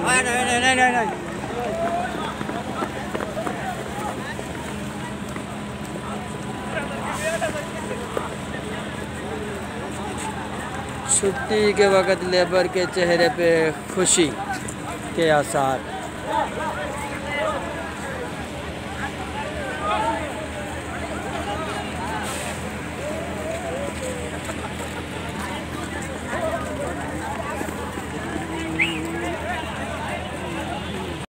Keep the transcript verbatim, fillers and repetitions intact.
چھٹی کے وقت لیبر کے چہرے پہ خوشی کے آثار.